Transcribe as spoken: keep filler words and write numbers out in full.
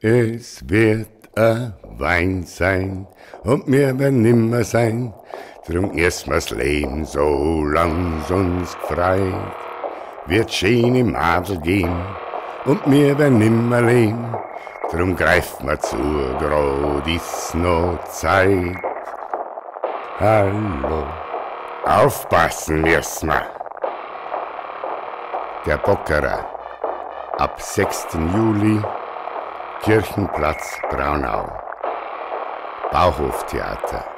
Es wird a Wein sein und mir werden nimmer sein, drum erst mal's Leben, so lang's uns frei. Wird schöne Madel gehen und mir werden nimmer leben, drum greift ma zu, grad ist noch Zeit. Hallo, aufpassen müssen wir. Der Bockerer, ab sechsten Juli, Kirchenplatz Braunau. Bauhoftheater.